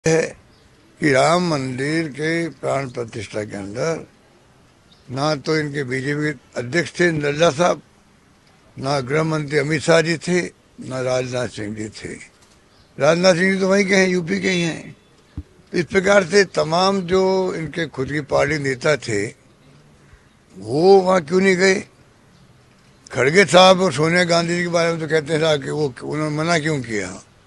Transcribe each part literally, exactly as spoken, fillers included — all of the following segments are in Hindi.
है कि राम मंदिर के प्राण प्रतिष्ठा के अंदर ना तो इनके बीजेपी अध्यक्ष थे नड्डा साहब, ना गृह मंत्री अमित शाह जी थे, ना राजनाथ सिंह जी थे। राजनाथ सिंह जी तो वहीं के हैं, यूपी के ही हैं। इस प्रकार से तमाम जो इनके खुद की पार्टी नेता थे वो वहाँ क्यों नहीं गए। खड़गे साहब और सोनिया गांधी जी के बारे में तो कहते हैं कि वो उन्होंने मना क्यों किया,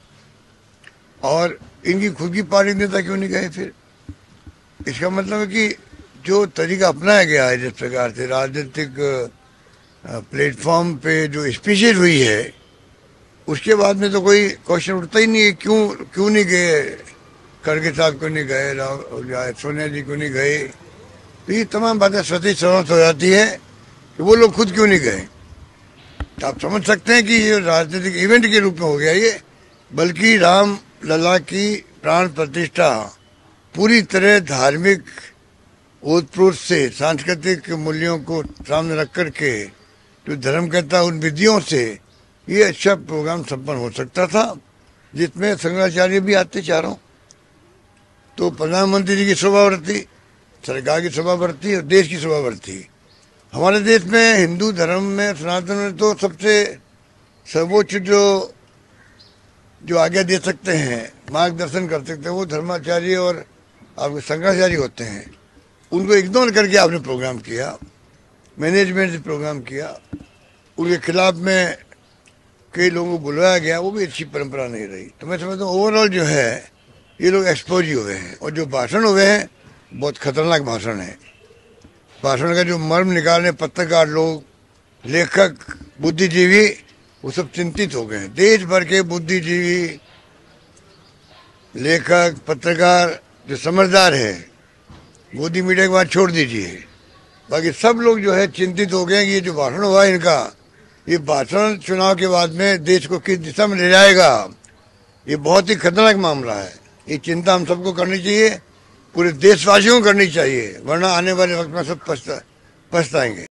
और इनकी खुद की पार्टी नेता क्यों नहीं गए। फिर इसका मतलब है कि जो तरीका अपनाया गया है, जिस प्रकार से राजनीतिक प्लेटफॉर्म पे जो स्पीचेज हुई है, उसके बाद में तो कोई क्वेश्चन उठता ही नहीं है क्यों क्यों नहीं गए, खड़गे साहब क्यों नहीं गए, सोनिया जी क्यों नहीं गए। तो ये तमाम बातें स्वतः समाप्त हो जाती है कि वो लोग खुद क्यों नहीं गए। तो आप समझ सकते हैं कि ये राजनीतिक इवेंट के रूप में हो गया ये, बल्कि राम लला की प्राण प्रतिष्ठा पूरी तरह धार्मिक ओतप्रोत से, सांस्कृतिक मूल्यों को सामने रख करके, जो धर्म कहता है उन विधियों से ये अच्छा प्रोग्राम संपन्न हो सकता था, जिसमें शंकराचार्य भी आते चारों। तो प्रधानमंत्री जी की शोभा बढ़ती, सरकार की शोभा बढ़ती और देश की शोभा बढ़ती। हमारे देश में हिंदू धर्म में, सनातन में तो सबसे सर्वोच्च जो जो आज्ञा दे सकते हैं, मार्गदर्शन कर सकते हैं, वो धर्माचार्य और आपके शंकराचार्य होते हैं। उनको इग्नोर करके आपने प्रोग्राम किया, मैनेजमेंट से प्रोग्राम किया, उनके खिलाफ में कई लोगों को बुलाया गया, वो भी अच्छी परंपरा नहीं रही। तो मैं समझता हूँ ओवरऑल जो है ये लोग एक्सपोज ही हुए हैं, और जो भाषण हुए हैं बहुत खतरनाक भाषण है। भाषण का जो मर्म निकालने पत्रकार लोग, लेखक, बुद्धिजीवी, वो सब चिंतित हो गए हैं। देश भर के बुद्धिजीवी, लेखक, पत्रकार जो समझदार है, मोदी मीडिया की बात छोड़ दीजिए, बाकी सब लोग जो है चिंतित हो गए कि ये जो भाषण हुआ है इनका, ये भाषण चुनाव के बाद में देश को किस दिशा में ले जाएगा। ये बहुत ही खतरनाक मामला है। ये चिंता हम सबको करनी चाहिए, पूरे देशवासियों को करनी चाहिए, वरना आने वाले वक्त में सब पछता पछताएंगे।